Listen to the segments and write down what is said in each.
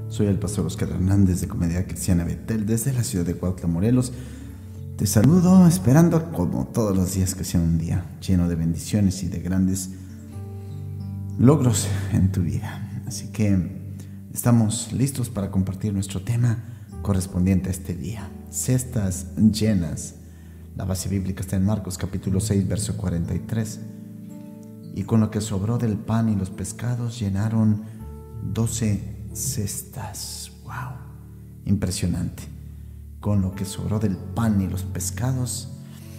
Soy el pastor Oscar Hernández de Comunidad Cristiana Betel desde la ciudad de Cuautla, Morelos. Te saludo esperando como todos los días que sea un día lleno de bendiciones y de grandes logros en tu vida. Así que estamos listos para compartir nuestro tema correspondiente a este día. Cestas llenas. La base bíblica está en Marcos capítulo 6, verso 43. Y con lo que sobró del pan y los pescados llenaron 12 cestas. ¡Wow! Impresionante. Con lo que sobró del pan y los pescados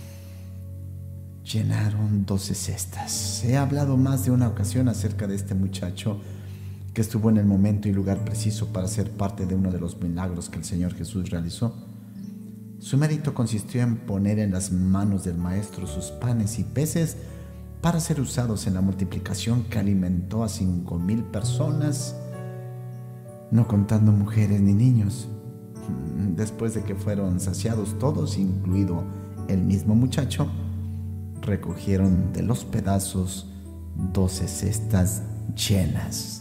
llenaron 12 cestas. He hablado más de una ocasión acerca de este muchacho que estuvo en el momento y lugar preciso para ser parte de uno de los milagros que el Señor Jesús realizó. Su mérito consistió en poner en las manos del maestro sus panes y peces para ser usados en la multiplicación que alimentó a 5,000 personas, no contando mujeres ni niños. Después de que fueron saciados todos, incluido el mismo muchacho, recogieron de los pedazos 12 cestas llenas.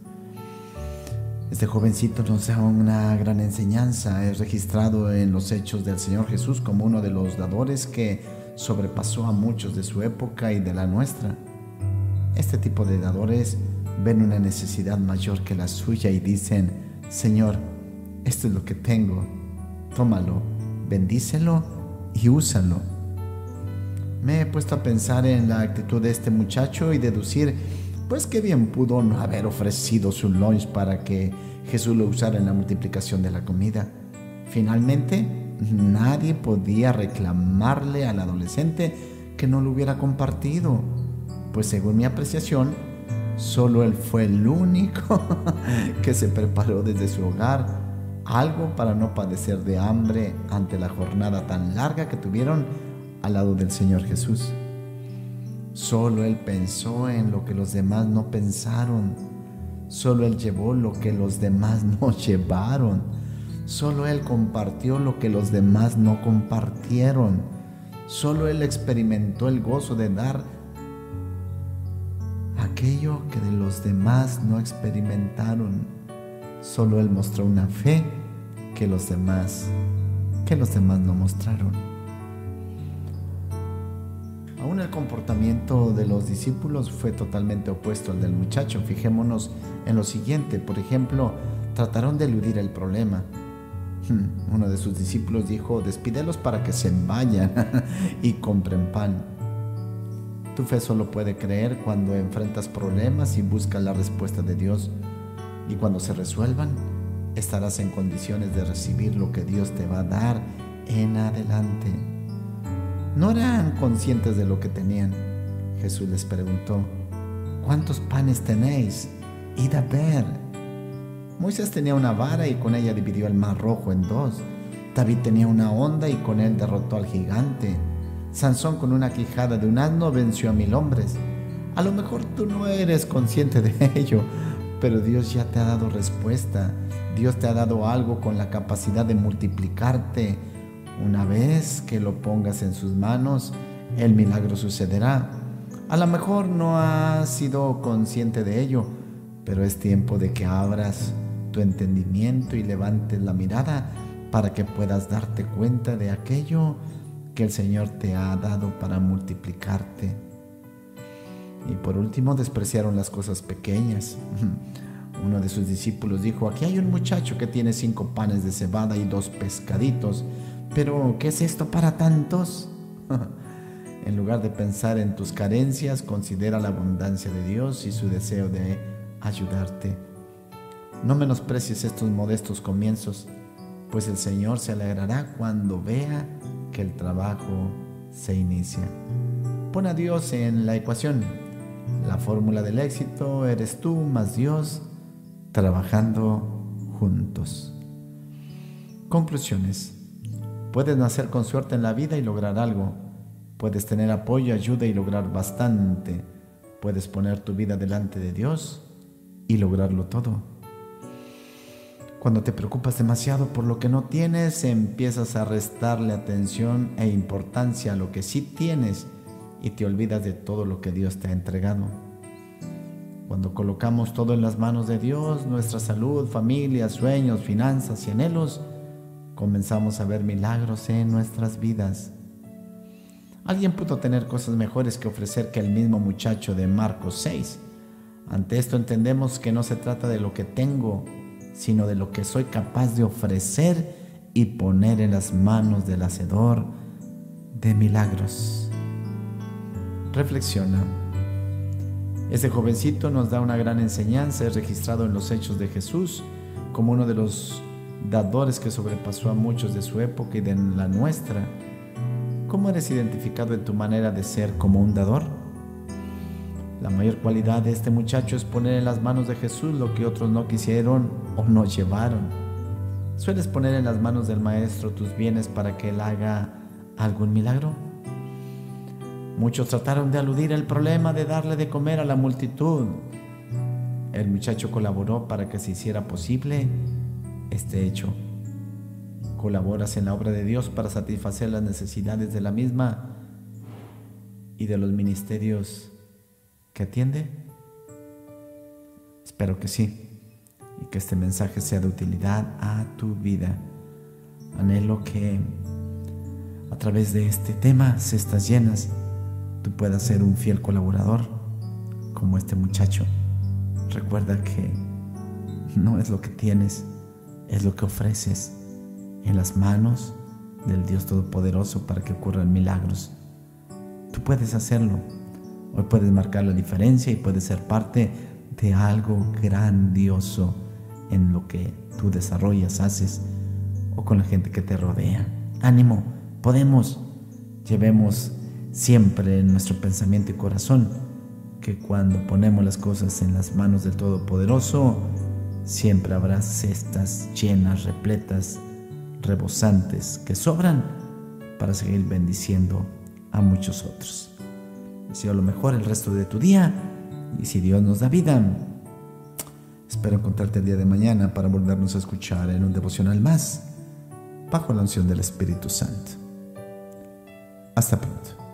Este jovencito nos da una gran enseñanza. Es registrado en los Hechos del Señor Jesús como uno de los dadores que sobrepasó a muchos de su época y de la nuestra. Este tipo de dadores ven una necesidad mayor que la suya y dicen: Señor, esto es lo que tengo, tómalo, bendícelo y úsalo. Me he puesto a pensar en la actitud de este muchacho y deducir, pues qué bien pudo no haber ofrecido su lunch para que Jesús lo usara en la multiplicación de la comida. Finalmente, nadie podía reclamarle al adolescente que no lo hubiera compartido, pues según mi apreciación, solo él fue el único que se preparó desde su hogar algo para no padecer de hambre ante la jornada tan larga que tuvieron al lado del Señor Jesús. Solo él pensó en lo que los demás no pensaron. Solo él llevó lo que los demás no llevaron. Solo él compartió lo que los demás no compartieron. Solo él experimentó el gozo de dar aquello que de los demás no experimentaron. Solo él mostró una fe que los demás no mostraron. Aún el comportamiento de los discípulos fue totalmente opuesto al del muchacho. Fijémonos en lo siguiente. Por ejemplo, trataron de eludir el problema. Uno de sus discípulos dijo: despídelos para que se vayan y compren pan. Tu fe solo puede creer cuando enfrentas problemas y buscas la respuesta de Dios. Y cuando se resuelvan, estarás en condiciones de recibir lo que Dios te va a dar en adelante. No eran conscientes de lo que tenían. Jesús les preguntó: ¿cuántos panes tenéis? Id a ver. Moisés tenía una vara y con ella dividió el mar Rojo en 2. David tenía una honda y con él derrotó al gigante. Sansón con una quijada de un asno venció a 1000 hombres. A lo mejor tú no eres consciente de ello, pero Dios ya te ha dado respuesta. Dios te ha dado algo con la capacidad de multiplicarte. Una vez que lo pongas en sus manos, el milagro sucederá. A lo mejor no has sido consciente de ello, pero es tiempo de que abras tu entendimiento y levantes la mirada para que puedas darte cuenta de aquello que el Señor te ha dado para multiplicarte. Y por último, despreciaron las cosas pequeñas. Uno de sus discípulos dijo: aquí hay un muchacho que tiene 5 panes de cebada y 2 pescaditos, pero ¿qué es esto para tantos? En lugar de pensar en tus carencias, considera la abundancia de Dios y su deseo de ayudarte. No menosprecies estos modestos comienzos, pues el Señor se alegrará cuando vea que el trabajo se inicia. Pon a Dios en la ecuación. La fórmula del éxito eres tú más Dios trabajando juntos. Conclusiones. Puedes nacer con suerte en la vida y lograr algo. Puedes tener apoyo, ayuda y lograr bastante. Puedes poner tu vida delante de Dios y lograrlo todo. Cuando te preocupas demasiado por lo que no tienes, empiezas a restarle atención e importancia a lo que sí tienes y te olvidas de todo lo que Dios te ha entregado. Cuando colocamos todo en las manos de Dios, nuestra salud, familia, sueños, finanzas y anhelos, comenzamos a ver milagros en nuestras vidas. Alguien pudo tener cosas mejores que ofrecer que el mismo muchacho de Marcos 6. Ante esto entendemos que no se trata de lo que tengo, sino de lo que soy capaz de ofrecer y poner en las manos del hacedor de milagros. Reflexiona. Este jovencito nos da una gran enseñanza. Es registrado en los Hechos de Jesús como uno de los dadores que sobrepasó a muchos de su época y de la nuestra. ¿Cómo eres identificado en tu manera de ser como un dador? La mayor cualidad de este muchacho es poner en las manos de Jesús lo que otros no quisieron o no llevaron. ¿Sueles poner en las manos del Maestro tus bienes para que Él haga algún milagro? Muchos trataron de eludir el problema de darle de comer a la multitud. El muchacho colaboró para que se hiciera posible este hecho. ¿Colaboras en la obra de Dios para satisfacer las necesidades de la misma y de los ministerios que atiende? Espero que sí, y que este mensaje sea de utilidad a tu vida. Anhelo que a través de este tema, Cestas Llenas, tú puedas ser un fiel colaborador como este muchacho. Recuerda que no es lo que tienes, es lo que ofreces en las manos del Dios Todopoderoso para que ocurran milagros. Tú puedes hacerlo. Hoy puedes marcar la diferencia y puedes ser parte de algo grandioso en lo que tú desarrollas, haces o con la gente que te rodea. Ánimo, podemos. Llevemos siempre en nuestro pensamiento y corazón que cuando ponemos las cosas en las manos del Todopoderoso, siempre habrá cestas llenas, repletas, rebosantes, que sobran para seguir bendiciendo a muchos otros. Deseo lo mejor el resto de tu día, y si Dios nos da vida, espero encontrarte el día de mañana para volvernos a escuchar en un devocional más, bajo la unción del Espíritu Santo. Hasta pronto.